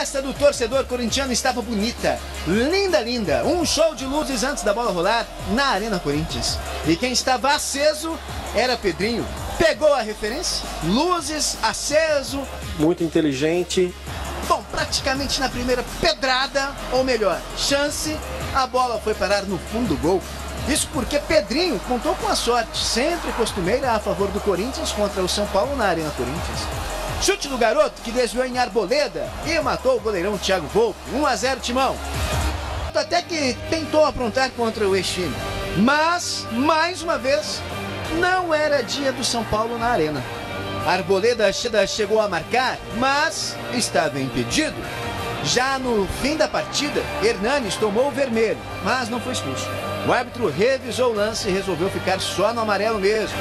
festa do torcedor corintiano estava bonita, linda, linda. Um show de luzes antes da bola rolar na Arena Corinthians. E quem estava aceso era Pedrinho. Pegou a referência? Luzes, aceso. Muito inteligente. Bom, praticamente na primeira pedrada, ou melhor, chance, a bola foi parar no fundo do gol. Isso porque Pedrinho contou com a sorte, sempre costumeira a favor do Corinthians contra o São Paulo na Arena Corinthians. Chute do garoto que desviou em arboleda e matou o goleirão Thiago Volpi. 1-0 Timão. Até que tentou aprontar contra o ex-time. Mas, mais uma vez, não era dia do São Paulo na Arena. Arboleda chegou a marcar, mas estava impedido. Já no fim da partida, Hernanes tomou o vermelho, mas não foi expulso. O árbitro revisou o lance e resolveu ficar só no amarelo mesmo.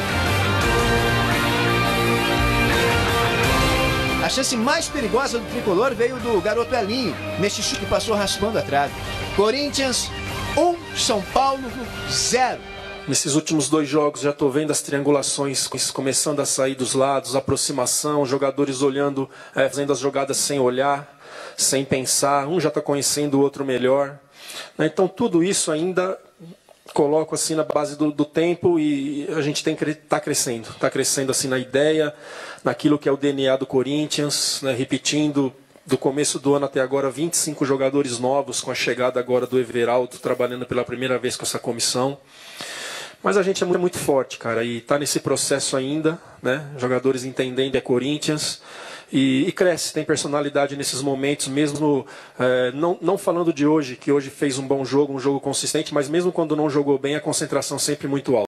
A chance mais perigosa do tricolor veio do garoto Elinho, neste chute que passou raspando a trave. Corinthians 1, São Paulo 0. Nesses últimos 2 jogos já estou vendo as triangulações começando a sair dos lados, aproximação, jogadores olhando, fazendo as jogadas sem olhar, sem pensar, um já está conhecendo o outro melhor. Então tudo isso ainda coloco assim na base do tempo e a gente está crescendo assim na ideia, naquilo que é o DNA do Corinthians, né, repetindo do começo do ano até agora 25 jogadores novos, com a chegada agora do Everaldo trabalhando pela primeira vez com essa comissão. Mas a gente é muito forte, cara, e está nesse processo ainda, né? Jogadores entendendo é Corinthians e cresce, tem personalidade nesses momentos, mesmo não falando de hoje, que hoje fez um bom jogo, um jogo consistente, mas mesmo quando não jogou bem, a concentração sempre muito alta.